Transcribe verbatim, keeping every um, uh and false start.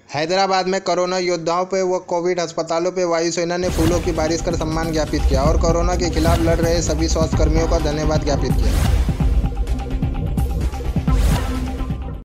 हैदराबाद में कोरोना योद्धाओं पे व कोविड अस्पतालों पे वायुसेना ने फूलों की बारिश कर सम्मान ज्ञापित किया और कोरोना के खिलाफ लड़ रहे सभी स्वास्थ्यकर्मियों का धन्यवाद ज्ञापित किया।